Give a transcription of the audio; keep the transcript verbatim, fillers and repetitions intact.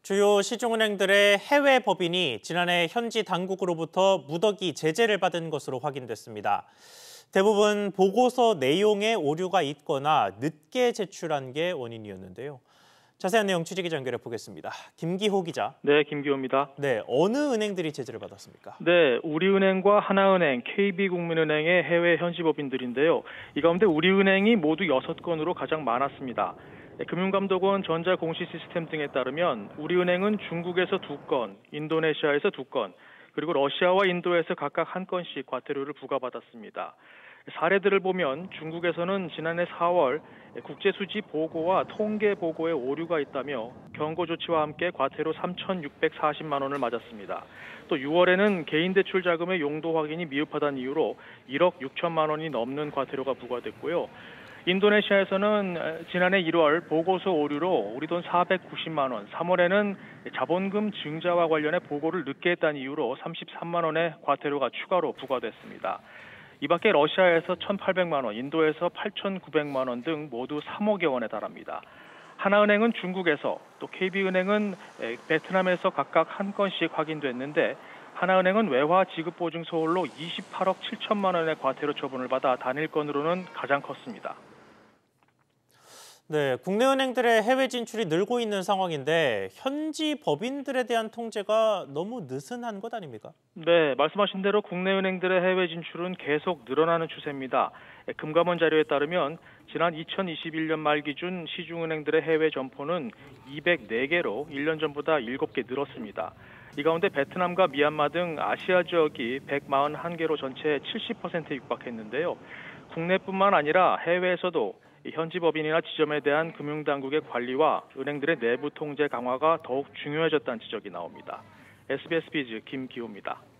주요 시중은행들의 해외 법인이 지난해 현지 당국으로부터 무더기 제재를 받은 것으로 확인됐습니다. 대부분 보고서 내용에 오류가 있거나 늦게 제출한 게 원인이었는데요. 자세한 내용 취재기자 연결해 보겠습니다. 김기호 기자. 네, 김기호입니다. 네, 어느 은행들이 제재를 받았습니까? 네, 우리은행과 하나은행, 케이비국민은행의 해외 현지 법인들인데요. 이 가운데 우리은행이 모두 여섯 건으로 가장 많았습니다. 금융감독원 전자공시시스템 등에 따르면 우리은행은 중국에서 두 건, 인도네시아에서 두 건, 그리고 러시아와 인도에서 각각 한 건씩 과태료를 부과받았습니다. 사례들을 보면 중국에서는 지난해 사월 국제수지 보고와 통계 보고에 오류가 있다며 경고 조치와 함께 과태료 삼천육백사십만 원을 맞았습니다. 또 유월에는 개인 대출 자금의 용도 확인이 미흡하다는 이유로 일억 육천만 원이 넘는 과태료가 부과됐고요. 인도네시아에서는 지난해 일월 보고서 오류로 우리 돈 사백구십만 원, 삼월에는 자본금 증자와 관련해 보고를 늦게 했다는 이유로 삼십삼만 원의 과태료가 추가로 부과됐습니다. 이 밖에 러시아에서 천팔백만 원, 인도에서 팔천구백만 원 등 모두 삼억여 원에 달합니다. 하나은행은 중국에서, 또 케이비은행은 베트남에서 각각 한 건씩 확인됐는데 하나은행은 외화 지급 보증 소홀로 이십팔억 칠천만 원의 과태료 처분을 받아 단일 건으로는 가장 컸습니다. 네, 국내 은행들의 해외 진출이 늘고 있는 상황인데 현지 법인들에 대한 통제가 너무 느슨한 것 아닙니까? 네, 말씀하신 대로 국내 은행들의 해외 진출은 계속 늘어나는 추세입니다. 금감원 자료에 따르면 지난 이천이십일 년 말 기준 시중은행들의 해외 점포는 이백사 개로 일 년 전보다 일곱 개 늘었습니다. 이 가운데 베트남과 미얀마 등 아시아 지역이 백사십일 개로 전체의 칠십 퍼센트에 육박했는데요. 국내뿐만 아니라 해외에서도 현지 법인이나 지점에 대한 금융당국의 관리와 은행들의 내부 통제 강화가 더욱 중요해졌다는 지적이 나옵니다. 에스비에스 비즈 김기호입니다.